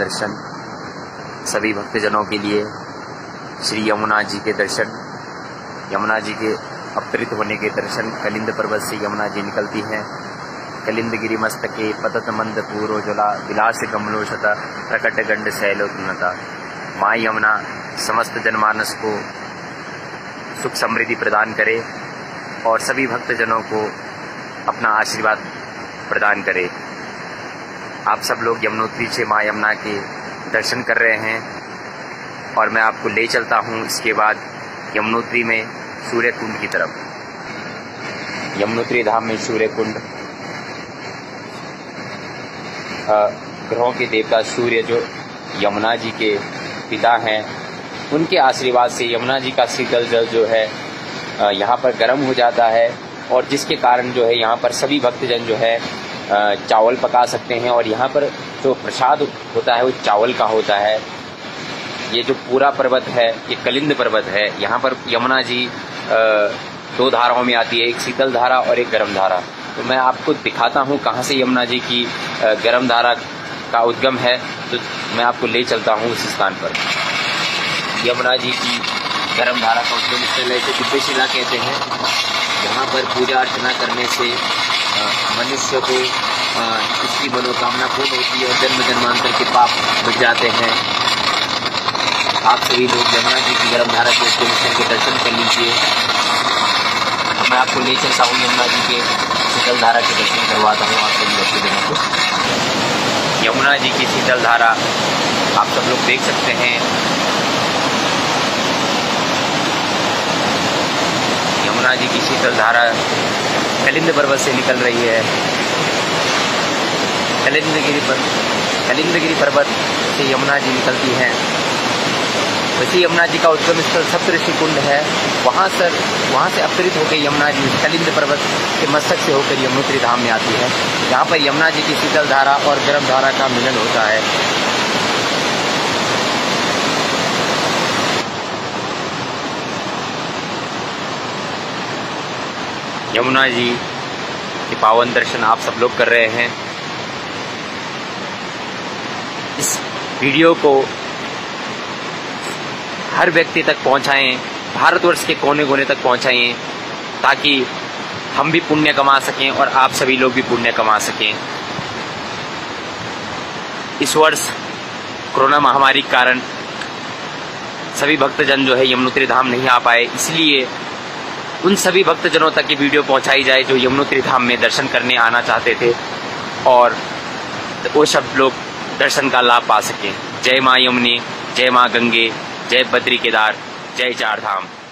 दर्शन सभी भक्तजनों के लिए श्री यमुना जी के दर्शन, यमुना जी के अवतरित होने के दर्शन। कलिंद पर्वत से यमुना जी निकलती हैं। कलिंद गिरि मस्तके पतत मंद पूरोज्वला विलास कमलोशता प्रकट गंड शैलोन्नता। माँ यमुना समस्त जनमानस को सुख समृद्धि प्रदान करे और सभी भक्तजनों को अपना आशीर्वाद प्रदान करे। आप सब लोग यमुनोत्री से माँ यमुना के दर्शन कर रहे हैं और मैं आपको ले चलता हूँ इसके बाद यमुनोत्री में सूर्य कुंड की तरफ। यमुनोत्री धाम में सूर्य कुंड, ग्रहों के देवता सूर्य जो यमुना जी के पिता हैं, उनके आशीर्वाद से यमुना जी का शीतल जल जो है यहाँ पर गर्म हो जाता है और जिसके कारण जो है यहाँ पर सभी भक्तजन जो है चावल पका सकते हैं और यहाँ पर जो प्रसाद होता है वो चावल का होता है। ये जो पूरा पर्वत है ये कलिंद पर्वत है। यहाँ पर यमुना जी दो धाराओं में आती है, एक शीतल धारा और एक गर्म धारा। तो मैं आपको दिखाता हूँ कहाँ से यमुना जी की गर्म धारा का उद्गम है, तो मैं आपको ले चलता हूँ उस स्थान पर। यमुना जी की गर्म धारा का उद्गम स्थल है, इसे दिव्यशिला कहते हैं। यहाँ पर पूजा अर्चना करने से मनुष्य को उसकी मनोकामना पूर्ण होती है और जन्म जन्मांतर के पाप मिट जाते हैं। आप सभी लोग यमुना जी की गर्म धारा के उद्गम स्थल के दर्शन कर लीजिए। मैं आपको ले चलता हूँ यमुना जी के शीतल धारा के दर्शन करवाता हूँ आप सभी भक्तजनों को। यमुना जी की शीतल धारा आप सब लोग देख सकते हैं। यमुना जी की शीतल धारा कलिंद पर्वत से निकल रही है। कलिंदगिरी पर्वत से यमुना जी निकलती हैं। वैसे यमुना जी का उद्गम स्थल सप्तऋषि कुंड है। वहाँ से अवतरित होकर यमुना जी कलिंद पर्वत के मस्तक से होकर यमुनोत्री धाम में आती है। यहाँ पर यमुना जी की शीतल धारा और गर्म धारा का मिलन होता है। यमुना जी के पावन दर्शन आप सब लोग कर रहे हैं। इस वीडियो को हर व्यक्ति तक पहुंचाएं, भारतवर्ष के कोने कोने तक पहुंचाएं, ताकि हम भी पुण्य कमा सकें और आप सभी लोग भी पुण्य कमा सकें। इस वर्ष कोरोना महामारी के कारण सभी भक्तजन जो है यमुनोत्री धाम नहीं आ पाए, इसलिए उन सभी भक्तजनों तक ये वीडियो पहुंचाई जाए जो यमुनोत्री धाम में दर्शन करने आना चाहते थे और वो सब लोग दर्शन का लाभ पा सकें। जय माँ यमुनी, जय माँ गंगे, जय बद्री केदार, जय चार धाम।